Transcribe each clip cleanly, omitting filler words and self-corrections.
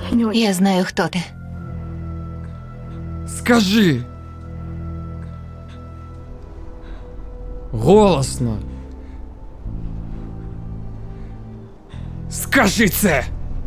Я знаю, кто ты. Скажи. Голосно. Скажи це.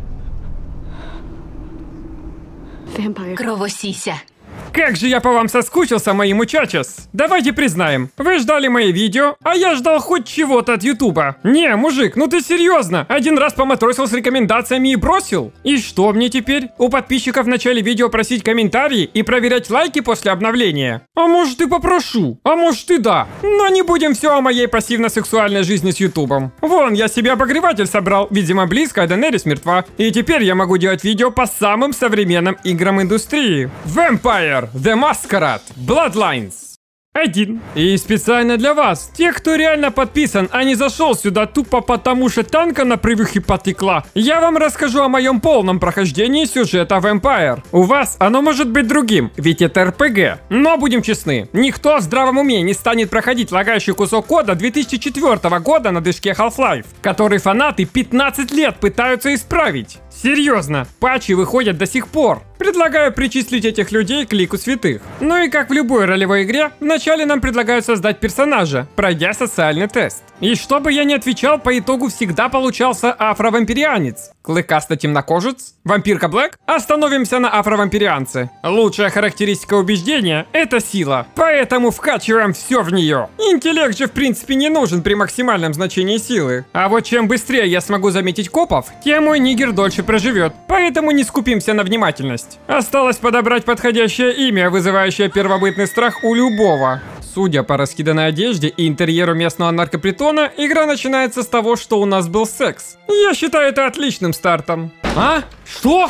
Кровосися. Как же я по вам соскучился, мои мучачес. Давайте признаем, вы ждали мои видео, а я ждал хоть чего-то от ютуба. Не, мужик, ну ты серьезно? Один раз поматросил с рекомендациями и бросил? И что мне теперь? У подписчиков в начале видео просить комментарии и проверять лайки после обновления? А может и попрошу, а может и да. Но не будем все о моей пассивно-сексуальной жизни с ютубом. Вон, я себе обогреватель собрал, видимо близко, а Денерис мертва. И теперь я могу делать видео по самым современным играм индустрии. Vampire The Masquerade Bloodlines 1. И специально для вас, те, кто реально подписан, а не зашел сюда тупо потому, что танка на привюхе потекла, я вам расскажу о моем полном прохождении сюжета Vampire. У вас оно может быть другим, ведь это РПГ. Но будем честны, никто в здравом уме не станет проходить лагающий кусок кода 2004 года на движке Half-Life, который фанаты 15 лет пытаются исправить. Серьезно, патчи выходят до сих пор. Предлагаю причислить этих людей к лику святых. Ну и как в любой ролевой игре, вначале нам предлагают создать персонажа, пройдя социальный тест. И чтобы я не отвечал, по итогу всегда получался афровампирианец. Клыкасто-темнокожец? Вампирка Блэк? Остановимся на афровампирианце. Лучшая характеристика убеждения – это сила. Поэтому вкачиваем все в нее. Интеллект же в принципе не нужен при максимальном значении силы. А вот чем быстрее я смогу заметить копов, тем мой нигер дольше проживет. Поэтому не скупимся на внимательность. Осталось подобрать подходящее имя, вызывающее первобытный страх у любого. Судя по раскиданной одежде и интерьеру местного наркопритона, игра начинается с того, что у нас был секс. Я считаю это отличным стартом. А? Что?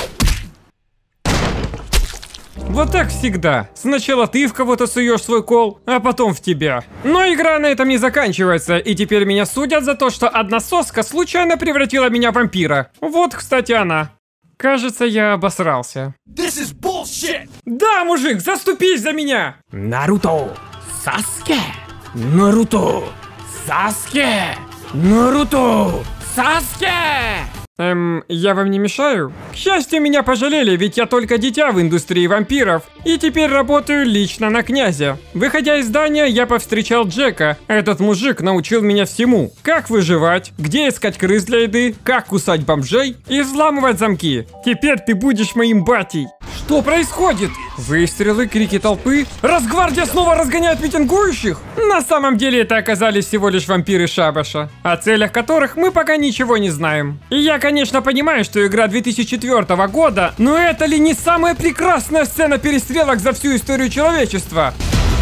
Вот так всегда. Сначала ты в кого-то суешь свой кол, а потом в тебя. Но игра на этом не заканчивается, и теперь меня судят за то, что одна соска случайно превратила меня в вампира. Вот, кстати, она. Кажется, я обосрался. Да, мужик, заступись за меня! Наруто! Саске! Наруто! Саске! Наруто! Саске! Я вам не мешаю? К счастью, меня пожалели, ведь я только дитя в индустрии вампиров. И теперь работаю лично на князя. Выходя из здания, я повстречал Джека. Этот мужик научил меня всему. Как выживать, где искать крыс для еды, как кусать бомжей и взламывать замки. Теперь ты будешь моим батей. Что происходит? Выстрелы, крики толпы. Росгвардия снова разгоняет митингующих? На самом деле это оказались всего лишь вампиры Шабаша, о целях которых мы пока ничего не знаем. И я, конечно, понимаю, что игра 2004 года, но это ли не самая прекрасная сцена перестрелок за всю историю человечества?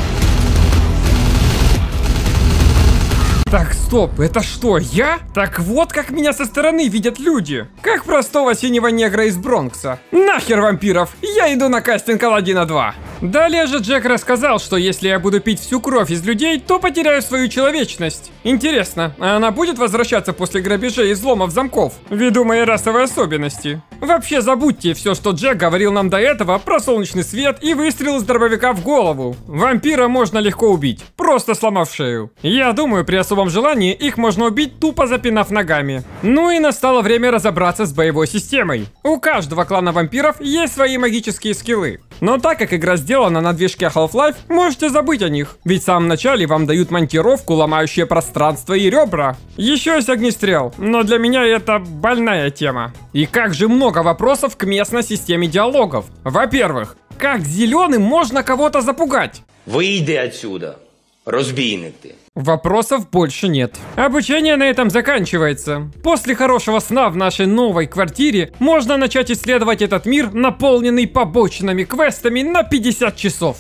Так, стоп, это что, я? Так вот как меня со стороны видят люди. Как простого синего негра из Бронкса. Нахер вампиров, я иду на кастинг Аладдина 2. Далее же Джек рассказал, что если я буду пить всю кровь из людей, то потеряю свою человечность. Интересно, а она будет возвращаться после грабежей и взломов замков, ввиду моей расовой особенности? Вообще забудьте все, что Джек говорил нам до этого про солнечный свет и выстрел из дробовика в голову. Вампира можно легко убить, просто сломав шею. Я думаю, при особом желании их можно убить, тупо запинав ногами. Ну и настало время разобраться с боевой системой. У каждого клана вампиров есть свои магические скиллы. Но так как игра сделана на движке Half-Life, можете забыть о них. Ведь в самом начале вам дают монтировку, ломающую пространство и ребра. Еще есть огнестрел, но для меня это больная тема. И как же много вопросов к местной системе диалогов. Во-первых, как зеленым можно кого-то запугать? Выйди отсюда, разбійник ты. Вопросов больше нет. Обучение на этом заканчивается. После хорошего сна в нашей новой квартире можно начать исследовать этот мир, наполненный побочными квестами на 50 часов.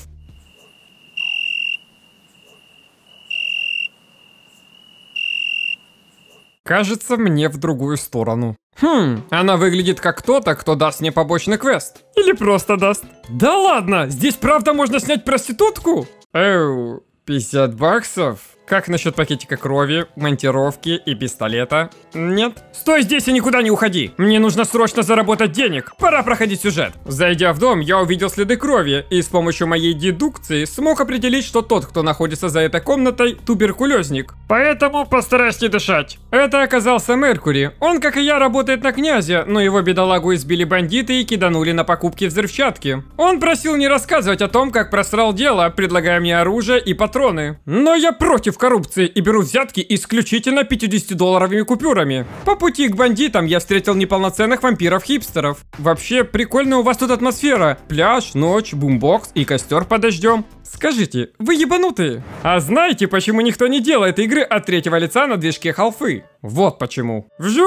Кажется, мне в другую сторону. Она выглядит как кто-то, кто даст мне побочный квест. Или просто даст. Да ладно, здесь правда можно снять проститутку? 50 баксов? Как насчет пакетика крови, монтировки и пистолета? Нет? Стой здесь и никуда не уходи! Мне нужно срочно заработать денег! Пора проходить сюжет! Зайдя в дом, я увидел следы крови и с помощью моей дедукции смог определить, что тот, кто находится за этой комнатой, туберкулезник. Поэтому постарайся не дышать. Это оказался Меркури. Он, как и я, работает на князя, но его бедолагу избили бандиты и киданули на покупки взрывчатки. Он просил не рассказывать о том, как просрал дело, предлагая мне оружие и патроны. Но я против коррупции и беру взятки исключительно 50-долларовыми купюрами. По пути к бандитам я встретил неполноценных вампиров-хипстеров. Вообще, прикольная у вас тут атмосфера. Пляж, ночь, бумбокс и костер под дождем. Скажите, вы ебанутые? А знаете, почему никто не делает игры от третьего лица на движке Half-Life? Вот почему.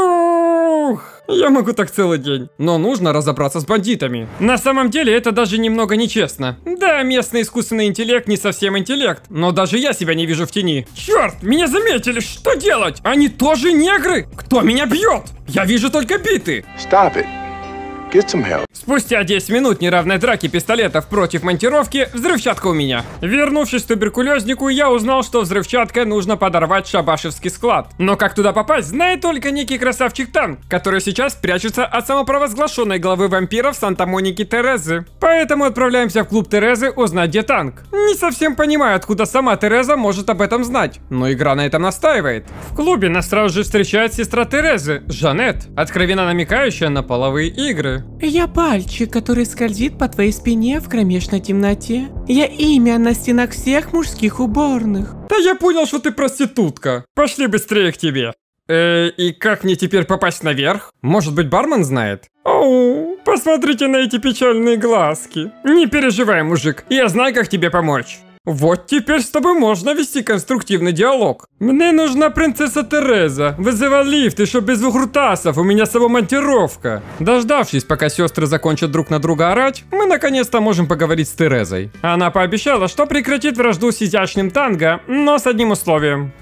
Вжух! Я могу так целый день. Но нужно разобраться с бандитами. На самом деле это даже немного нечестно. Да, местный искусственный интеллект не совсем интеллект, но даже я себя не вижу в тени. Черт, меня заметили, что делать? Они тоже негры? Кто меня бьет? Я вижу только биты. Stop it. Get some help. Спустя 10 минут неравной драки пистолетов против монтировки, взрывчатка у меня. Вернувшись к туберкулезнику, я узнал, что взрывчаткой нужно подорвать шабашевский склад. Но как туда попасть, знает только некий красавчик Танк, который сейчас прячется от самопровозглашенной главы вампиров Санта-Моники Терезы. Поэтому отправляемся в клуб Терезы узнать, где Танк. Не совсем понимаю, откуда сама Тереза может об этом знать, но игра на этом настаивает. В клубе нас сразу же встречает сестра Терезы, Жанет, откровенно намекающая на половые игры. Я пальчик, который скользит по твоей спине в кромешной темноте. Я имя на стенах всех мужских уборных. Да я понял, что ты проститутка. Пошли быстрее к тебе. И как мне теперь попасть наверх? Может быть, бармен знает? Оу, посмотрите на эти печальные глазки. Не переживай, мужик, я знаю, как тебе помочь. Вот теперь с тобой можно вести конструктивный диалог. Мне нужна принцесса Тереза. Вызывай лифт, еще без выкрутасов, у меня с собой монтировка. Дождавшись, пока сестры закончат друг на друга орать, мы наконец-то можем поговорить с Терезой. Она пообещала, что прекратит вражду с изящным танго, но с одним условием.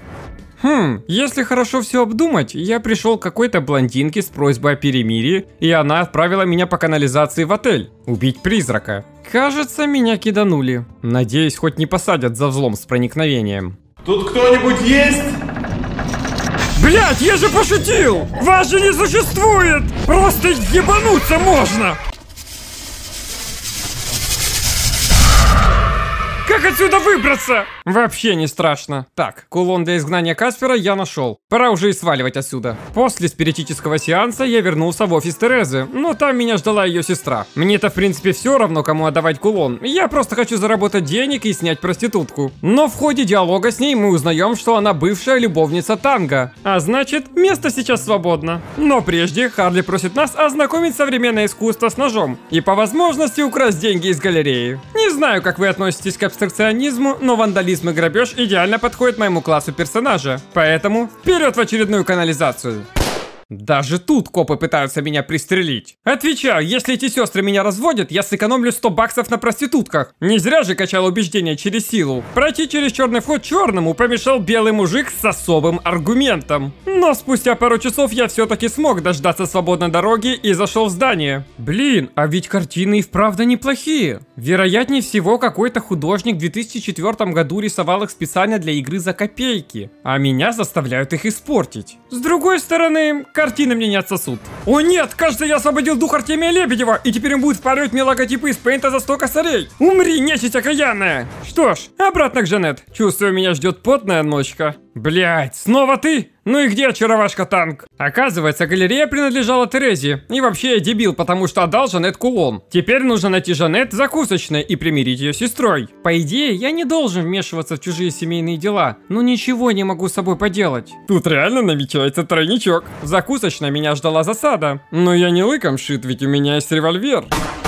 Если хорошо все обдумать, я пришел к какой-то блондинке с просьбой о перемирии, и она отправила меня по канализации в отель. Убить призрака. Кажется, меня киданули. Надеюсь, хоть не посадят за взлом с проникновением. Тут кто-нибудь есть? Блять, я же пошутил! Вас же не существует! Просто ебануться можно! Как отсюда выбраться? Вообще не страшно. Так, кулон для изгнания Каспера я нашел. Пора уже и сваливать отсюда. После спиритического сеанса я вернулся в офис Терезы, но там меня ждала ее сестра. Мне-то в принципе все равно, кому отдавать кулон. Я просто хочу заработать денег и снять проститутку. Но в ходе диалога с ней мы узнаем, что она бывшая любовница Танго. А значит, место сейчас свободно. Но прежде Харли просит нас ознакомить современное искусство с ножом и по возможности украсть деньги из галереи. Не знаю, как вы относитесь к абстракционизму, но вандализм и грабеж идеально подходит моему классу персонажа. Поэтому вперед в очередную канализацию. Даже тут копы пытаются меня пристрелить. Отвечаю, если эти сестры меня разводят, я сэкономлю 100 баксов на проститутках. Не зря же качал убеждения через силу. Пройти через черный вход черному помешал белый мужик с особым аргументом. Но спустя пару часов я все-таки смог дождаться свободной дороги и зашел в здание. Блин, а ведь картины и вправду неплохие. Вероятнее всего, какой-то художник в 2004 году рисовал их специально для игры за копейки. А меня заставляют их испортить. С другой стороны, картины мне не отсосут. О нет, кажется, я освободил дух Артемия Лебедева, и теперь он будет впаривать мне логотипы из пейнта за 100 косарей. Умри, нечисть окаянная. Что ж, обратно к Жанет. Чувствую, меня ждет потная ночка. Блять, снова ты? Ну и где очаровашка Танк? Оказывается, галерея принадлежала Терезе. И вообще я дебил, потому что отдал Жанет кулон. Теперь нужно найти Жанет в закусочной и примирить ее с сестрой. По идее, я не должен вмешиваться в чужие семейные дела, но ничего не могу с собой поделать. Тут реально намечается тройничок. В закусочной меня ждала засада. Но я не лыком шит, ведь у меня есть револьвер.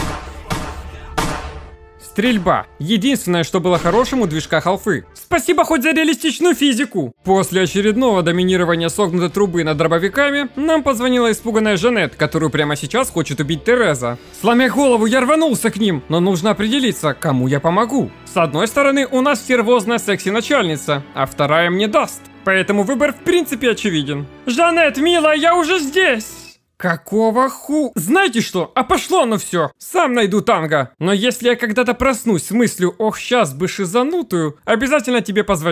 Стрельба. Единственное, что было хорошим у движка Half-Life. Спасибо хоть за реалистичную физику. После очередного доминирования согнутой трубы над дробовиками, нам позвонила испуганная Жанет, которую прямо сейчас хочет убить Тереза. Сломя голову, я рванулся к ним, но нужно определиться, кому я помогу. С одной стороны, у нас стервозная секси-начальница, а вторая мне даст. Поэтому выбор в принципе очевиден. Жанет, милая, я уже здесь! Какого Знаете что? А пошло оно все. Сам найду Танго. Но если я когда-то проснусь с мыслью, ох, сейчас бы шизанутую, обязательно тебе позвоню.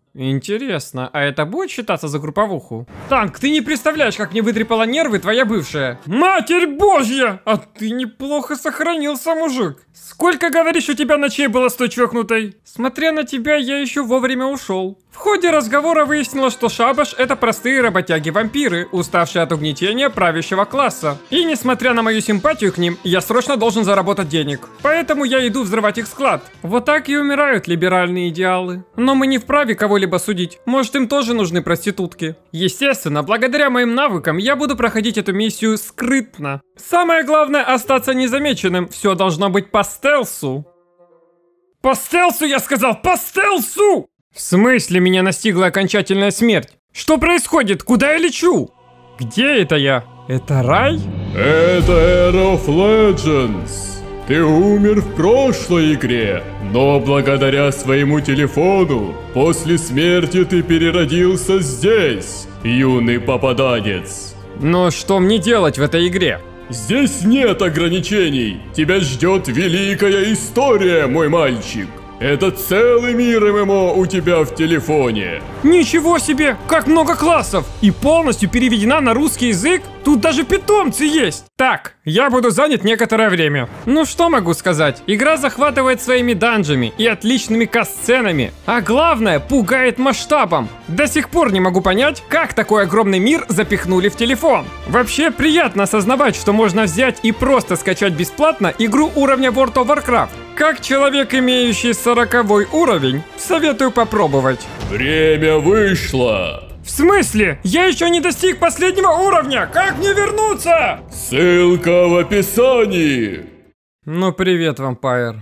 Интересно, а это будет считаться за групповуху? Танк, ты не представляешь, как мне вытрепала нервы твоя бывшая. Матерь Божья! А ты неплохо сохранился, мужик. Сколько, говоришь, у тебя ночей было с той чокнутой? Смотря на тебя, я еще вовремя ушел. В ходе разговора выяснилось, что шабаш — это простые работяги-вампиры, уставшие от угнетения правящего класса. И несмотря на мою симпатию к ним, я срочно должен заработать денег. Поэтому я иду взрывать их склад. Вот так и умирают либеральные идеалы. Но мы не вправе кого-либо судить. Может, им тоже нужны проститутки. Естественно, благодаря моим навыкам я буду проходить эту миссию скрытно. Самое главное — остаться незамеченным. Все должно быть по стелсу. По стелсу, я сказал! По стелсу! В смысле меня настигла окончательная смерть? Что происходит? Куда я лечу? Где это я? Это рай? Это Era of Legends. Ты умер в прошлой игре, но благодаря своему телефону после смерти ты переродился здесь, юный попаданец. Но что мне делать в этой игре? Здесь нет ограничений. Тебя ждет великая история, мой мальчик. Это целый мир ММО у тебя в телефоне. Ничего себе, как много классов! И полностью переведена на русский язык? Тут даже питомцы есть! Так, я буду занят некоторое время. Ну что могу сказать? Игра захватывает своими данжами и отличными катсценами. А главное, пугает масштабом. До сих пор не могу понять, как такой огромный мир запихнули в телефон. Вообще приятно осознавать, что можно взять и просто скачать бесплатно игру уровня World of Warcraft. Как человек, имеющий 40-й уровень, советую попробовать. Время вышло. В смысле? Я еще не достиг последнего уровня! Как мне вернуться? Ссылка в описании. Ну привет, вампир.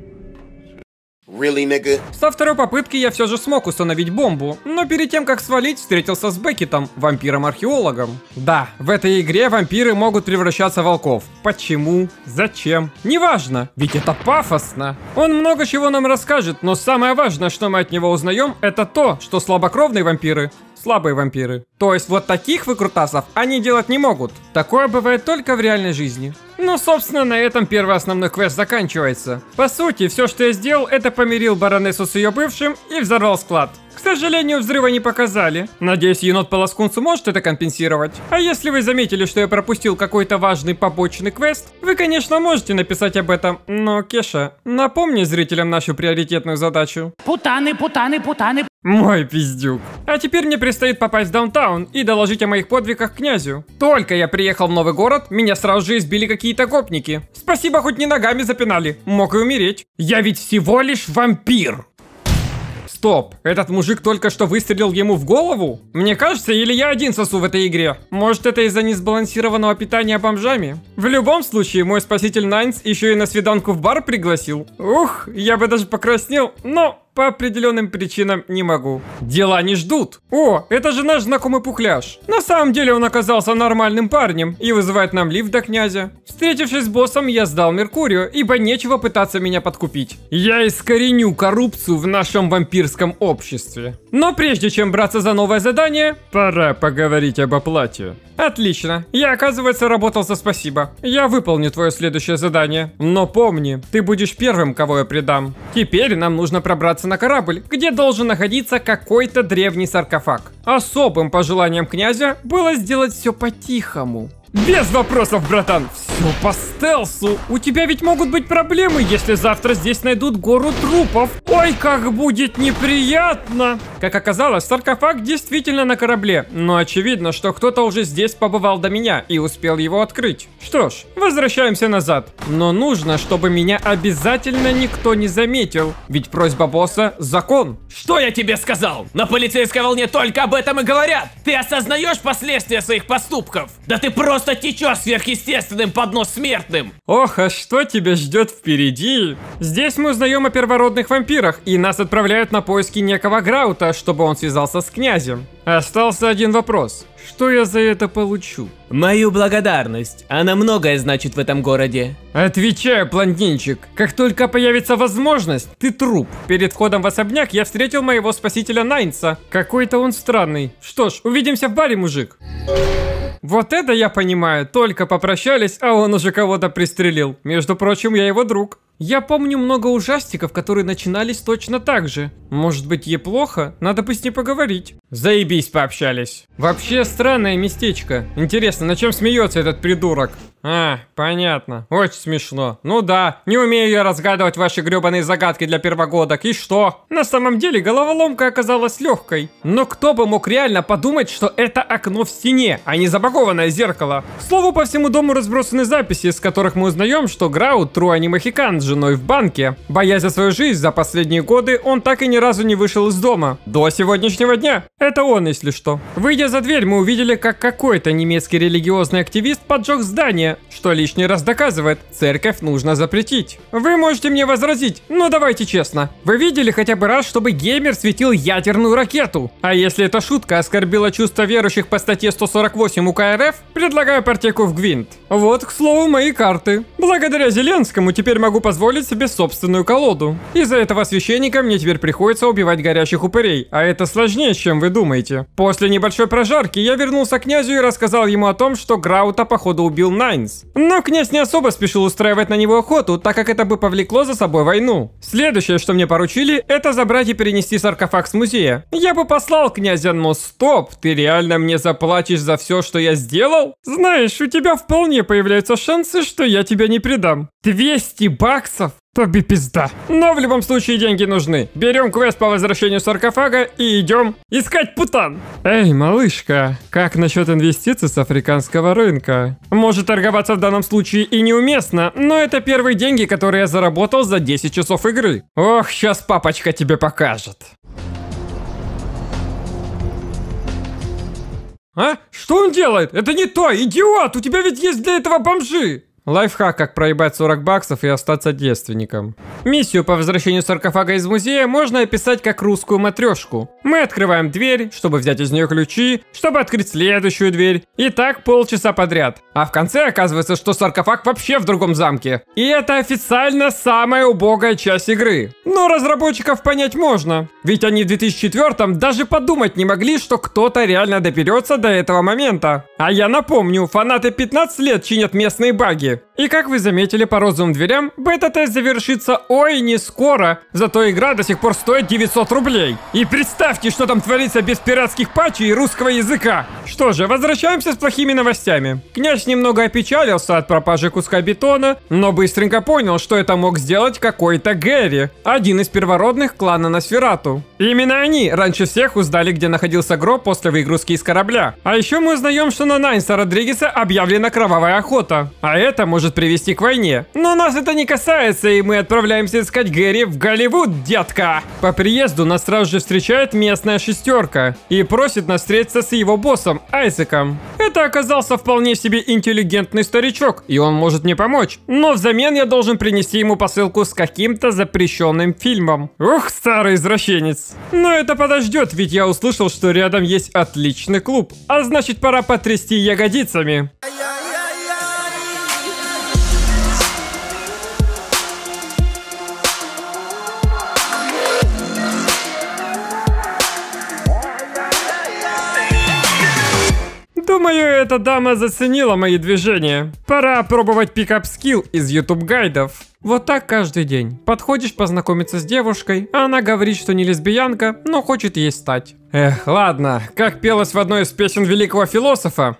Really, nigga? Со второй попытки я все же смог установить бомбу, но перед тем, как свалить, встретился с Беккетом, вампиром-археологом. Да, в этой игре вампиры могут превращаться в волков. Почему? Зачем? Неважно, ведь это пафосно. Он много чего нам расскажет, но самое важное, что мы от него узнаем, это то, что слабокровные вампиры слабые вампиры. То есть вот таких выкрутасов они делать не могут. Такое бывает только в реальной жизни. Ну, собственно, на этом первый основной квест заканчивается. По сути, все, что я сделал, это помирил баронессу с ее бывшим и взорвал склад. К сожалению, взрыва не показали. Надеюсь, енот-полоскун сможет это компенсировать. А если вы заметили, что я пропустил какой-то важный побочный квест, вы, конечно, можете написать об этом. Но, Кеша, напомни зрителям нашу приоритетную задачу. Путаны. Мой пиздюк. А теперь мне предстоит попасть в даунтаун и доложить о моих подвигах князю. Только я приехал в новый город, меня сразу же избили какие-то гопники. Спасибо, хоть не ногами запинали. Мог и умереть. Я ведь всего лишь вампир. Стоп, этот мужик только что выстрелил ему в голову? Мне кажется, или я один сосу в этой игре? Может, это из-за несбалансированного питания бомжами? В любом случае, мой спаситель Найнс еще и на свиданку в бар пригласил. Ух, я бы даже покраснел, но по определенным причинам не могу. Дела не ждут. О, это же наш знакомый Пухляш. На самом деле он оказался нормальным парнем и вызывает нам лифт до князя. Встретившись с боссом, я сдал Меркурию, ибо нечего пытаться меня подкупить. Я искореню коррупцию в нашем вампирском обществе. Но прежде чем браться за новое задание, пора поговорить об оплате. Отлично. Я, оказывается, работал за спасибо. Я выполню твое следующее задание. Но помни, ты будешь первым, кого я предам. Теперь нам нужно пробраться на корабль, где должен находиться какой-то древний саркофаг. Особым пожеланием князя было сделать все по-тихому. Без вопросов, братан. Все по стелсу. У тебя ведь могут быть проблемы, если завтра здесь найдут гору трупов. Ой, как будет неприятно. Как оказалось, саркофаг действительно на корабле. Но очевидно, что кто-то уже здесь побывал до меня и успел его открыть. Что ж, возвращаемся назад. Но нужно, чтобы меня обязательно никто не заметил. Ведь просьба босса – закон. Что я тебе сказал? На полицейской волне только об этом и говорят. Ты осознаешь последствия своих поступков? Да ты просто течешь сверхъестественным под нос смертным. Ох, а что тебя ждет впереди? Здесь мы узнаем о первородных вампирах, и нас отправляют на поиски некого Граута, чтобы он связался с князем. Остался один вопрос. Что я за это получу? Мою благодарность. Она многое значит в этом городе. Отвечаю, блондинчик. Как только появится возможность, ты труп. Перед входом в особняк я встретил моего спасителя Найнса. Какой-то он странный. Что ж, увидимся в баре, мужик. Вот это я понимаю. Только попрощались, а он уже кого-то пристрелил. Между прочим, я его друг. Я помню много ужастиков, которые начинались точно так же. Может быть, ей плохо? Надо бы с ней поговорить. Заебись, пообщались. Вообще странное местечко. Интересно, на чем смеется этот придурок? А, понятно. Очень смешно. Ну да, не умею я разгадывать ваши гребаные загадки для первогодок. И что? На самом деле головоломка оказалась легкой. Но кто бы мог реально подумать, что это окно в стене, а не забагованное зеркало? К слову, по всему дому разбросаны записи, из которых мы узнаем, что Граут тру а не махикан с женой в банке. Боясь за свою жизнь за последние годы, он так и ни разу не вышел из дома. До сегодняшнего дня. Это он, если что. Выйдя за дверь, мы увидели, как какой-то немецкий религиозный активист поджег здание, что лишний раз доказывает, церковь нужно запретить. Вы можете мне возразить, но давайте честно. Вы видели хотя бы раз, чтобы геймер светил ядерную ракету? А если эта шутка оскорбила чувства верующих по статье 148 УК РФ, предлагаю партийку в Гвинт. Вот, к слову, мои карты. Благодаря Зеленскому теперь могу позволить себе собственную колоду. Из-за этого священника мне теперь приходится убивать горящих упырей, а это сложнее, чем вы думаете. После небольшой прожарки я вернулся к князю и рассказал ему о том, что Граута походу убил Найнс. Но князь не особо спешил устраивать на него охоту, так как это бы повлекло за собой войну. Следующее, что мне поручили, это забрать и перенести саркофаг с музея. Я бы послал князя, но стоп, ты реально мне заплатишь за все, что я сделал? Знаешь, у тебя вполне появляются шансы, что я тебя не предам. 200 баксов? Тоби пизда. Но в любом случае деньги нужны. Берем квест по возвращению саркофага и идем искать путан. Эй, малышка, как насчет инвестиций с африканского рынка? Может торговаться в данном случае и неуместно, но это первые деньги, которые я заработал за 10 часов игры. Ох, сейчас папочка тебе покажет. А? Что он делает? Это не то, идиот! У тебя ведь есть для этого бомжи! Лайфхак, как проебать 40 баксов и остаться девственником. Миссию по возвращению саркофага из музея можно описать как русскую матрешку. Мы открываем дверь, чтобы взять из нее ключи, чтобы открыть следующую дверь. И так полчаса подряд. А в конце оказывается, что саркофаг вообще в другом замке. И это официально самая убогая часть игры. Но разработчиков понять можно. Ведь они в 2004-м даже подумать не могли, что кто-то реально доберется до этого момента. А я напомню, фанаты 15 лет чинят местные баги. И как вы заметили по розовым дверям, бета-тест завершится ой не скоро, зато игра до сих пор стоит 900 рублей. И представьте, что там творится без пиратских патчей и русского языка. Что же, возвращаемся с плохими новостями. Князь немного опечалился от пропажи куска бетона, но быстренько понял, что это мог сделать какой-то Гэри, один из первородных клана Носферату. Именно они раньше всех узнали, где находился гроб после выгрузки из корабля. А еще мы узнаем, что на Найнса Родригеса объявлена кровавая охота. А это может привести к войне. Но нас это не касается, и мы отправляемся искать Гэри в Голливуд, детка. По приезду нас сразу же встречает местная шестерка и просит нас встретиться с его боссом, Айзеком. Это оказался вполне себе интеллигентный старичок, и он может мне помочь. Но взамен я должен принести ему посылку с каким-то запрещенным фильмом. Ух, старый извращенец. Но это подождет, ведь я услышал, что рядом есть отличный клуб. А значит, пора потрясти ягодицами. Думаю, эта дама заценила мои движения. Пора пробовать пикап-скилл из YouTube-гайдов. Вот так каждый день. Подходишь познакомиться с девушкой, а она говорит, что не лесбиянка, но хочет ей стать. Эх, ладно, как пелось в одной из песен великого философа.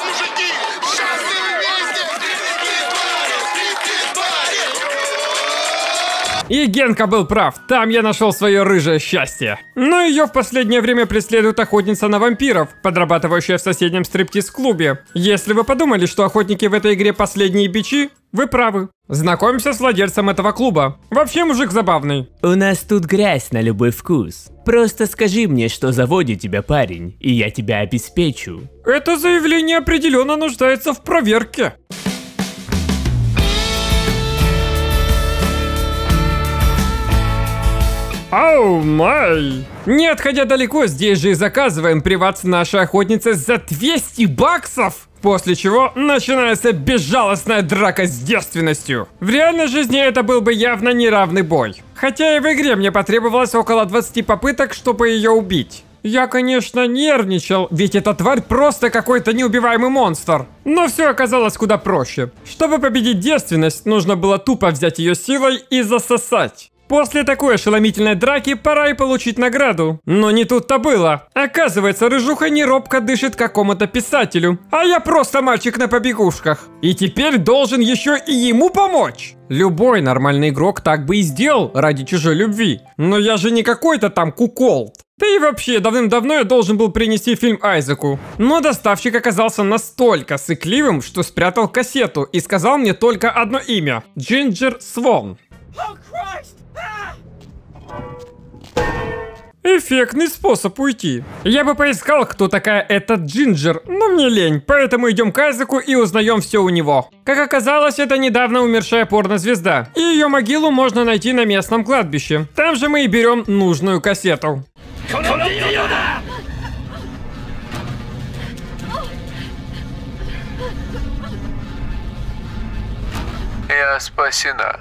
И Генка был прав, там я нашел свое рыжее счастье. Но ее в последнее время преследует охотница на вампиров, подрабатывающая в соседнем стриптиз-клубе. Если вы подумали, что охотники в этой игре последние бичи, вы правы. Знакомимся с владельцем этого клуба. Вообще мужик забавный. У нас тут грязь на любой вкус. Просто скажи мне, что заводит тебя парень, и я тебя обеспечу. Это заявление определенно нуждается в проверке. Оу май! Не отходя далеко, здесь же и заказываем приват с нашей охотницей за 200 баксов! После чего начинается безжалостная драка с девственностью. В реальной жизни это был бы явно неравный бой. Хотя и в игре мне потребовалось около 20 попыток, чтобы ее убить. Я, конечно, нервничал, ведь эта тварь просто какой-то неубиваемый монстр. Но все оказалось куда проще. Чтобы победить девственность, нужно было тупо взять ее силой и засосать. После такой ошеломительной драки пора и получить награду. Но не тут-то было. Оказывается, рыжуха не робко дышит какому-то писателю, а я просто мальчик на побегушках. И теперь должен еще и ему помочь. Любой нормальный игрок так бы и сделал ради чужой любви. Но я же не какой-то там куколд. Да и вообще, давным-давно я должен был принести фильм Айзеку. Но доставщик оказался настолько сыкливым, что спрятал кассету и сказал мне только одно имя – Ginger Swan. Эффектный способ уйти. Я бы поискал, кто такая эта Джинджер, но мне лень, поэтому идем к Айзеку и узнаем все у него. Как оказалось, это недавно умершая порнозвезда, и ее могилу можно найти на местном кладбище. Там же мы и берем нужную кассету. Я спасена.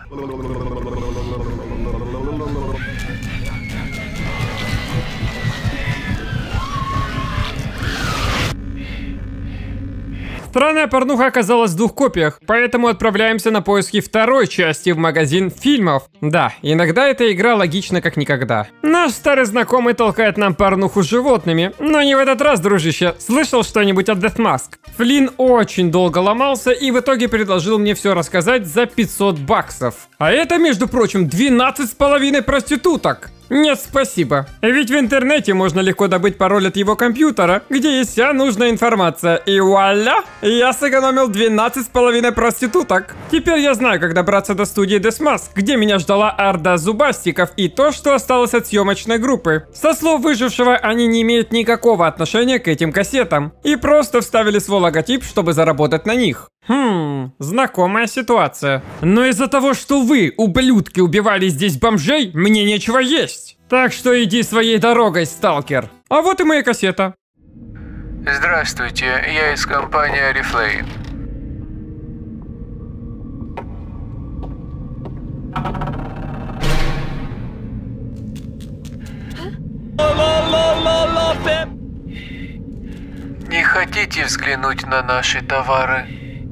Странная порнуха оказалась в 2 копиях, поэтому отправляемся на поиски второй части в магазин фильмов. Да, иногда эта игра логична как никогда. Наш старый знакомый толкает нам порнуху с животными, но не в этот раз, дружище. Слышал что-нибудь от Death Mask? Флинн очень долго ломался и в итоге предложил мне все рассказать за 500 баксов. А это, между прочим, 12,5 проституток. Нет, спасибо. Ведь в интернете можно легко добыть пароль от его компьютера, где есть вся нужная информация. И вуаля! Я сэкономил 12,5 проституток. Теперь я знаю, как добраться до студии Death Mask, где меня ждала орда зубастиков и то, что осталось от съемочной группы. Со слов выжившего, они не имеют никакого отношения к этим кассетам. И просто вставили свой логотип, чтобы заработать на них. Знакомая ситуация. Но из-за того, что вы, ублюдки, убивали здесь бомжей, мне нечего есть. Так что иди своей дорогой, сталкер. А вот и моя кассета. Здравствуйте, я из компании Oriflame. Не хотите взглянуть на наши товары?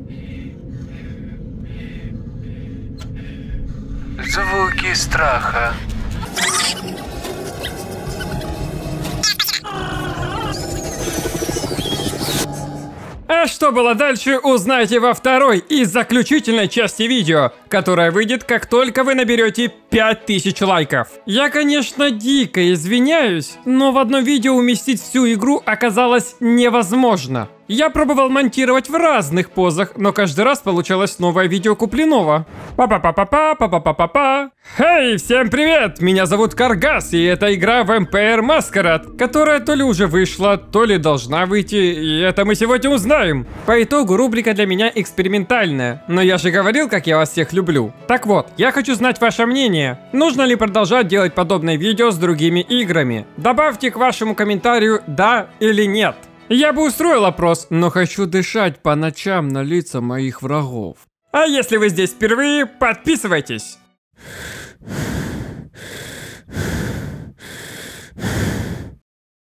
Звуки страха. А что было дальше, узнаете во второй и заключительной части видео, которая выйдет, как только вы наберете 5000 лайков. Я, конечно, дико извиняюсь, но в одно видео уместить всю игру оказалось невозможно. Я пробовал монтировать в разных позах, но каждый раз получалось новое видео купленного. Па-па-па-па-па-па-па-па-па. Хей, всем привет! Меня зовут Каргас, и это игра Vampire Masquerade, которая то ли уже вышла, то ли должна выйти, и это мы сегодня узнаем. По итогу рубрика для меня экспериментальная, но я же говорил, как я вас всех люблю. Так вот, я хочу знать ваше мнение. Нужно ли продолжать делать подобные видео с другими играми? Добавьте к вашему комментарию «да» или «нет». Я бы устроил опрос, но хочу дышать по ночам на лица моих врагов. А если вы здесь впервые, подписывайтесь.